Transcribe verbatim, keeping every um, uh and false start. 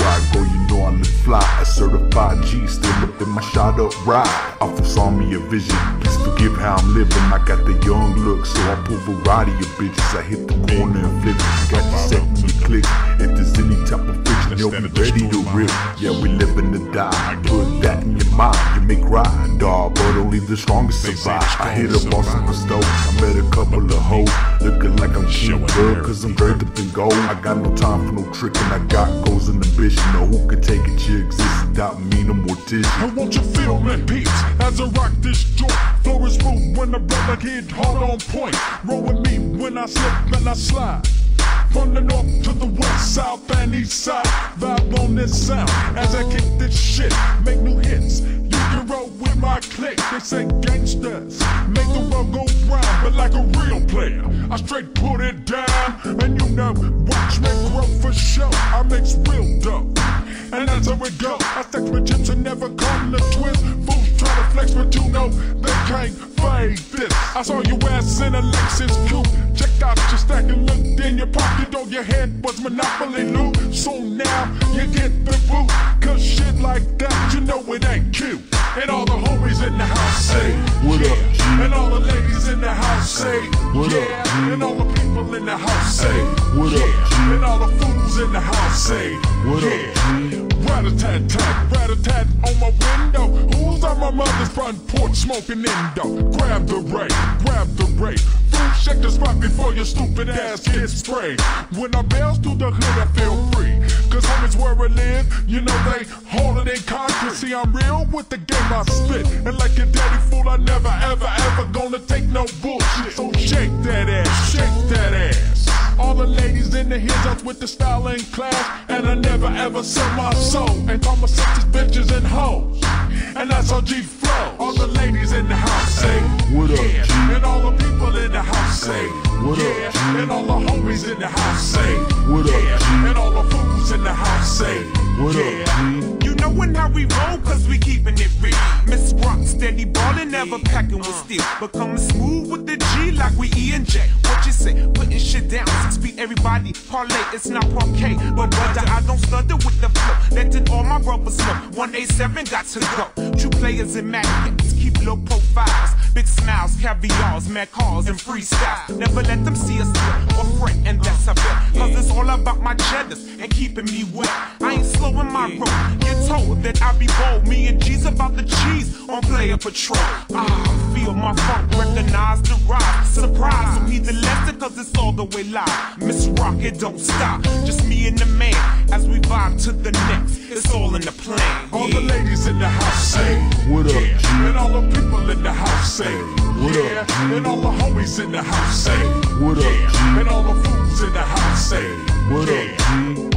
I go, you know I look fly. A certified G, still up in my shot up ride. Often saw me a vision, please forgive how I'm living. I got the young look, so I pull variety of bitches. I hit the corner and flip it, got you setting me clicks. If there's any type of friction, yo, be ready to rip. Yeah, we living to die, put that in your mind. You may cry, dawg, but only the strongest survive. I hit up on the stove, I met a couple of hoes, looking like I'm King Bud, cause I'm draped up in gold. I got no time for no tricking, I got goals and ambition. No, who can take it, you exist without me, no mortician. And won't you feel me, peace, as I rock this joint? Flow is smooth when the brother hit hard on point. Roll with me when I slip and I slide. From the north to the west, south and east side. Vibe on this sound as I kick this shit. Make new hits, you can roll with my clique. They say gangsters make the world go round, but like a real player, I straight put it down. And you know, watch me grow for show. I makes real dope, and that's how it go. I stack my chips and never come to twist. Fools try to flex, but you know they can't fade this. I saw your ass in a Lexus coupe. Check out your stack and looked in your pocket. On your head was Monopoly loot. So now you get the boot, cause shit like that, you know it ain't cute. And all the homies in the house say, what yeah. up, G? And all the ladies in the house say, what yeah. up, G? And all the people in the house say, what yeah. up, G? And all the fools in the house say, what yeah. up, G? Rat-a-tat-tat, rat-a-tat on my window. Who's on my mother's front porch smoking indo? Grab the ray, grab the ray. Fool, check the spot before your stupid ass gets sprayed. When I bails through the hood, I feel free, cause home is where I live. You know they harder than concrete. See, I'm real with the game I spit, and like a daddy fool, I never, ever, ever gonna take no bullshit. So shake that ass, shake that ass. All the ladies in the hills out with the style and class, and I never ever sell my soul and call my sisters bitches and hoes. And that's how G flow. All the ladies in the house say, what up, yeah. G? And all the people in the house say, what yeah. up, G? And all the homies in the house say, what yeah. up, G? And all the fools in the house say, what yeah. up, G? You knowin' how we roll, cause we keepin' it real. Miss Roks, steady ballin', never packin' with steel. But comin' smooth with the G like we E and J. What you say? Puttin' shit down, six feet, everybody parlay. It's not parquet, but brother, I don't stutter with the flow. Letting all my brothers know, one eighty-seven got to go. True players and magnets, keep low profiles. Big smiles, caviars, mad cars, and freestyle. Never let them see us slip or fret, and that's a bet. Cause it's all about my cheddars and keeping me wet. I ain't slowing my road. Get told that I be bold. Me and G's about the cheese on Playa patrol. Ah, feel my funk, recognize the rise. Surprise, so he the lesson, cause it's all the way live. Miss Rock, it don't stop. Just me and the man as we vibe to the next. It's all in the plan. All the ladies in the house say, what up, yeah. G? And all the people in the house say, what yeah. up, G? And all the homies in the house say, what up, yeah. G? And all the fools in the house say, what yeah. up, G?